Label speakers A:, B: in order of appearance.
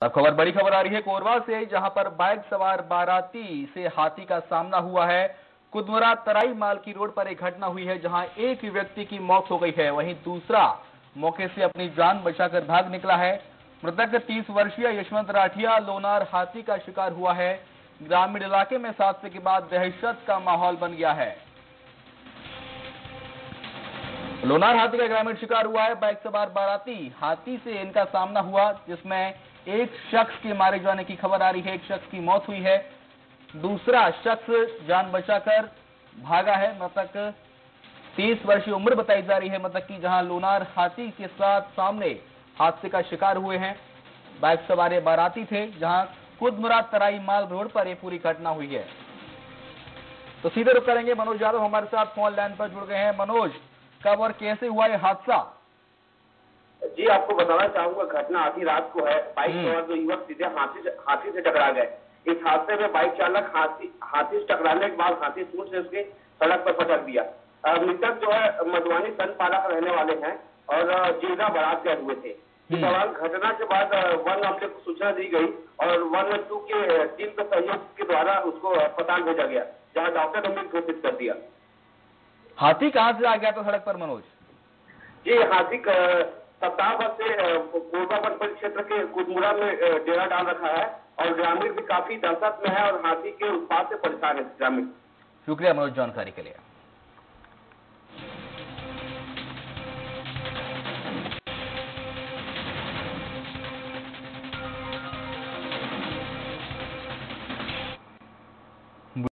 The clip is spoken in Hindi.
A: अब बड़ी खबर आ रही है कोरबा से, जहां पर बाइक सवार बाराती से हाथी का सामना हुआ है। कुदमुरा तराई माल की रोड पर एक घटना हुई है, जहां एक व्यक्ति की मौत हो गई है, वहीं दूसरा मौके से अपनी जान बचाकर भाग निकला है। मृतक 30 वर्षीय यशवंत राठिया लोनार हाथी का शिकार हुआ है। ग्रामीण इलाके में हादसे के बाद दहशत का माहौल बन गया है। लोनार हाथी का ग्रामीण शिकार हुआ है। बाइक सवार बाराती हाथी से इनका सामना हुआ, जिसमें एक शख्स के मारे जाने की खबर आ रही है। एक शख्स की मौत हुई है, दूसरा शख्स जान बचाकर भागा है। मृतक 30 वर्षीय उम्र बताई जा रही है मृतक की, जहां लोनार हाथी के साथ सामने हादसे का शिकार हुए हैं। बाइक सवार बाराती थे, जहां कुदमुरा तराई माल रोड पर यह पूरी घटना हुई है। तो सीधे रुक करेंगे, मनोज यादव हमारे साथ फोन लाइन पर जुड़ गए हैं। मनोज, कब और कैसे हुआ यह हादसा?
B: जी, आपको बताना चाहूंगा, घटना आधी रात को है। बाइक सवार जो युवक सीधे हाथी से टकरा गए। इस हादसे में बाइक चालक हाथी से टकराने के बाद हाथी सूंड से उसके सड़क पर पटक दिया। मृतक जो है मधुवानी सनपाला का रहने वाले हैं और जिरगा बारात गए हुए थे। इस दौरान घटना के बाद वन अमले को सूचना दी गई और 112 के टीम के सहयोग के द्वारा उसको अस्पताल भेजा गया, जहाँ डॉक्टर ने मृत घोषित कर दिया।
A: हाथी कहां से आ गया था सड़क पर मनोज?
B: जी, हाथी सप्ताह भर से कोरबा वन परिक्षेत्र के कुदमुरा में डेरा डाल रखा है और ग्रामीण भी काफी दहशत में है और हाथी के उत्पात से परेशान है ग्रामीण।
A: शुक्रिया मनोज जानकारी के लिए।